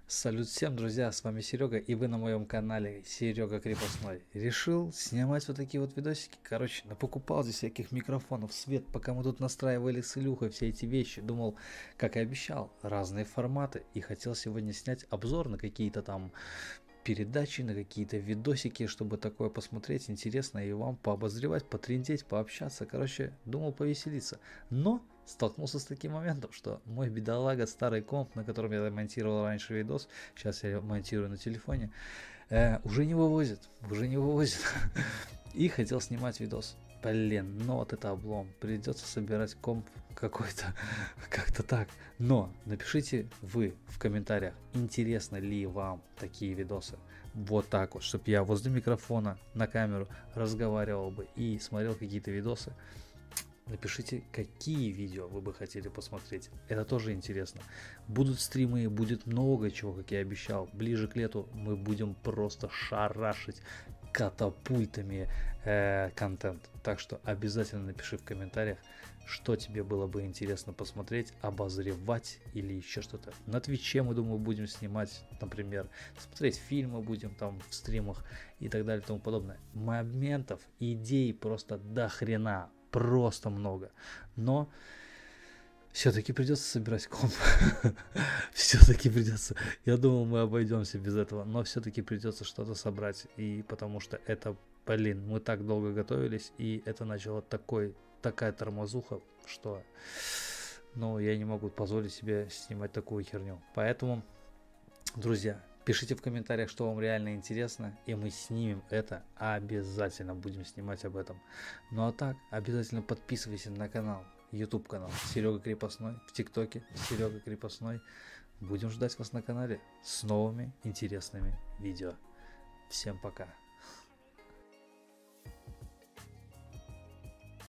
Салют всем, друзья, с вами Серега, и вы на моем канале Серега Крепостной. Решил снимать вот такие вот видосики. Короче, напокупал здесь всяких микрофонов, свет, пока мы тут настраивали с Илюхой все эти вещи. Думал, как и обещал, разные форматы. И хотел сегодня снять обзор на какие-то там передачи, на какие-то видосики, чтобы такое посмотреть, интересно и вам пообозревать, потрендеть, пообщаться. Короче, думал повеселиться. Но столкнулся с таким моментом, что мой бедолага старый комп, на котором я монтировал раньше видос, сейчас я монтирую на телефоне, уже не вывозит, И хотел снимать видос. Блин, но вот это облом. Придется собирать комп какой-то, как-то так. Но напишите вы в комментариях, интересно ли вам такие видосы. Вот так вот, чтобы я возле микрофона на камеру разговаривал бы и смотрел какие-то видосы. Напишите, какие видео вы бы хотели посмотреть. Это тоже интересно. Будут стримы, будет много чего, как я обещал. Ближе к лету мы будем просто шарашить катапультами контент. Так что обязательно напиши в комментариях, что тебе было бы интересно посмотреть, обозревать или еще что-то. На Твиче, мы, думаю, будем снимать, например, смотреть фильмы будем там в стримах и так далее и тому подобное. Моментов, идей просто до хрена. Просто много. Но все-таки придется собирать комп. Все-таки придется. Я думал, мы обойдемся без этого. Но все-таки придется что-то собрать. И потому что это, блин, мы так долго готовились. И это начало такая тормозуха, что я не могу позволить себе снимать такую херню. Поэтому, друзья, пишите в комментариях, что вам реально интересно, и мы снимем это. Обязательно будем снимать об этом. Ну а так, обязательно подписывайся на канал, YouTube канал Серега Крепостной, в ТикТоке Серега Крепостной. Будем ждать вас на канале с новыми интересными видео. Всем пока.